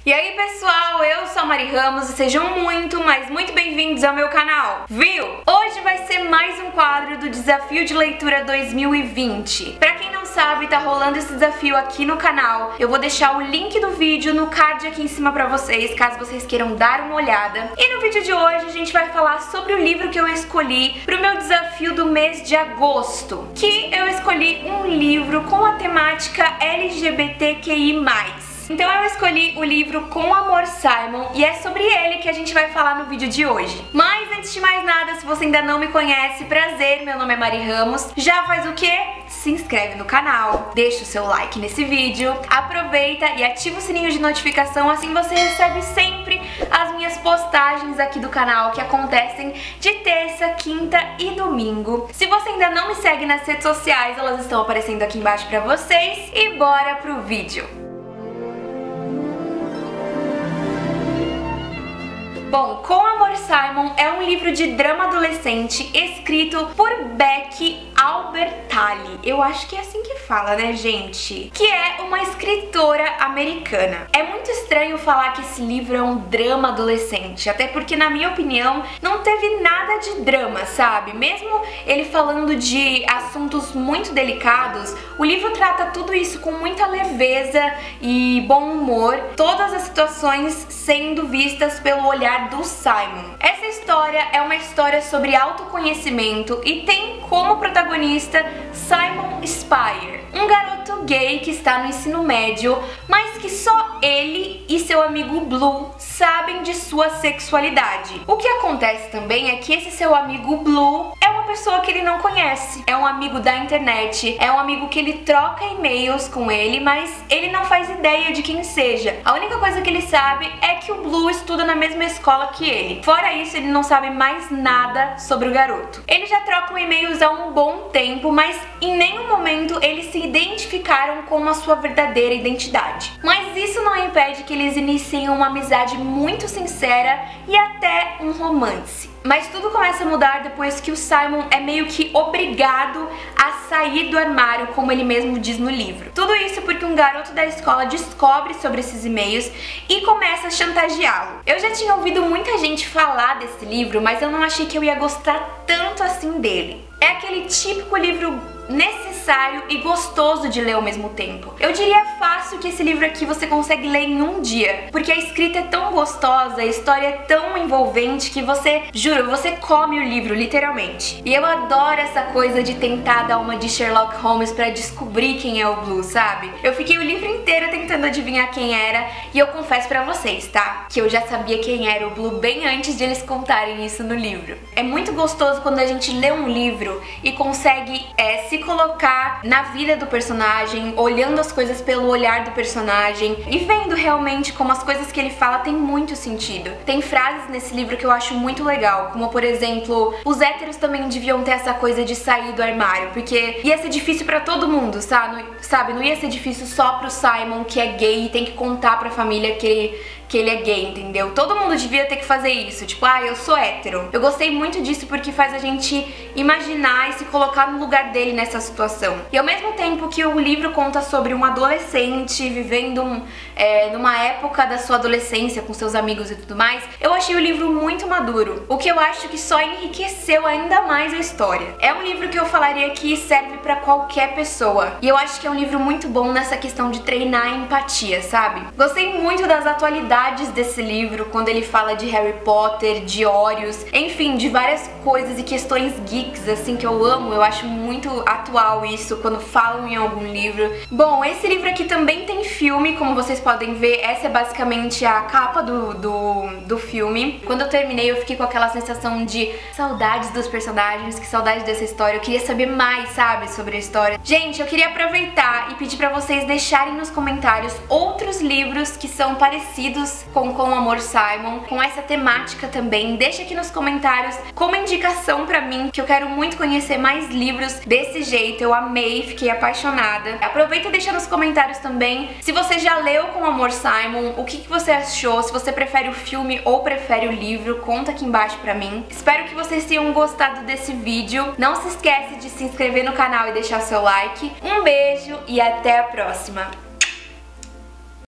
E aí pessoal, eu sou a Mari Ramos e sejam muito, mas muito bem-vindos ao meu canal, viu? Hoje vai ser mais um quadro do Desafio de Leitura 2020. Pra quem não sabe, tá rolando esse desafio aqui no canal. Eu vou deixar o link do vídeo no card aqui em cima pra vocês, caso vocês queiram dar uma olhada. E no vídeo de hoje a gente vai falar sobre o livro que eu escolhi pro meu desafio do mês de agosto. Que eu escolhi um livro com a temática LGBTQI+. Então eu escolhi o livro Com Amor, Simon, e é sobre ele que a gente vai falar no vídeo de hoje. Mas antes de mais nada, se você ainda não me conhece, prazer, meu nome é Mari Ramos. Já faz o quê? Se inscreve no canal, deixa o seu like nesse vídeo, aproveita e ativa o sininho de notificação, assim você recebe sempre as minhas postagens aqui do canal que acontecem de terça, quinta e domingo. Se você ainda não me segue nas redes sociais, elas estão aparecendo aqui embaixo pra vocês. E bora pro vídeo! Bom, Com Amor, Simon é um livro de drama adolescente escrito por Becky Albertalli. Eu acho que é assim que fala, né, gente? Que é uma escritora americana. É muito estranho falar que esse livro é um drama adolescente, até porque, na minha opinião, não teve nada de drama, sabe? Mesmo ele falando de assuntos muito delicados, o livro trata tudo isso com muita leveza e bom humor, todas as situações sendo vistas pelo olhar do Simon. Essa história é uma história sobre autoconhecimento e tem como protagonista Simon Spire, um garoto gay que está no ensino médio, mas que só ele e seu amigo Blue sabem de sua sexualidade. O que acontece também é que esse seu amigo Blue é uma pessoa que ele não conhece, é um amigo da internet, é um amigo que ele troca e-mails com ele, mas ele não faz ideia de quem seja. A única coisa que ele sabe é que o Blue estuda na mesma escola que ele. Fora isso, ele não sabe mais nada sobre o garoto. Eles já trocam e-mails há um bom tempo, mas em nenhum momento eles se identificaram com a sua verdadeira identidade. Mas isso não impede que eles iniciem uma amizade muito sincera e até um romance. Mas tudo começa a mudar depois que o Simon é meio que obrigado a sair do armário, como ele mesmo diz no livro. Tudo isso porque um garoto da escola descobre sobre esses e-mails e começa a chantageá-lo. Eu já tinha ouvido muita gente falar desse livro, mas eu não achei que eu ia gostar tanto assim dele. É aquele típico livro necessário e gostoso de ler ao mesmo tempo. Eu diria fácil que esse livro aqui você consegue ler em um dia, porque a escrita é tão gostosa, a história é tão envolvente que você, juro, você come o livro, literalmente. E eu adoro essa coisa de tentar dar uma de Sherlock Holmes pra descobrir quem é o Blue, sabe? Eu fiquei o livro inteiro tentando adivinhar quem era, e eu confesso pra vocês, tá? Que eu já sabia quem era o Blue bem antes de eles contarem isso no livro. É muito gostoso quando a gente lê um livro e consegue se colocar na vida do personagem, olhando as coisas pelo olhar do personagem e vendo realmente como as coisas que ele fala tem muito sentido. Tem frases nesse livro que eu acho muito legal, como por exemplo, os héteros também deviam ter essa coisa de sair do armário, porque ia ser difícil pra todo mundo, sabe? Não ia ser difícil só pro Simon, que é gay e tem que contar pra família que ele é gay, entendeu? Todo mundo devia ter que fazer isso, tipo, eu sou hétero. Eu gostei muito disso porque faz a gente imaginar e se colocar no lugar dele nessa situação. E ao mesmo tempo que o livro conta sobre um adolescente vivendo numa época da sua adolescência com seus amigos e tudo mais, eu achei o livro muito maduro, o que eu acho que só enriqueceu ainda mais a história. É um livro que eu falaria que serve pra qualquer pessoa, e eu acho que é um livro muito bom nessa questão de treinar a empatia, sabe? Gostei muito das atualidades desse livro, quando ele fala de Harry Potter, de Órios, enfim, de várias coisas e questões geeks, assim, que eu amo. Eu acho muito atual isso, quando falam em algum livro. Bom, esse livro aqui também tem filme, como vocês podem ver. Essa é basicamente a capa do filme. Quando eu terminei, eu fiquei com aquela sensação de saudades dos personagens, que saudade dessa história. Eu queria saber mais, sabe, sobre a história. Gente, eu queria aproveitar e pedir pra vocês deixarem nos comentários outros livros que são parecidos com Amor, Simon, com essa temática também. Deixa aqui nos comentários como indicação pra mim, que eu quero muito conhecer mais livros desse jeito. Eu amei, fiquei apaixonada. Aproveita e deixa nos comentários também se você já leu Com Amor, Simon, o que você achou, se você prefere o filme ou prefere o livro, conta aqui embaixo pra mim. Espero que vocês tenham gostado desse vídeo. Não se esquece de se inscrever no canal e deixar seu like. Um beijo e até a próxima!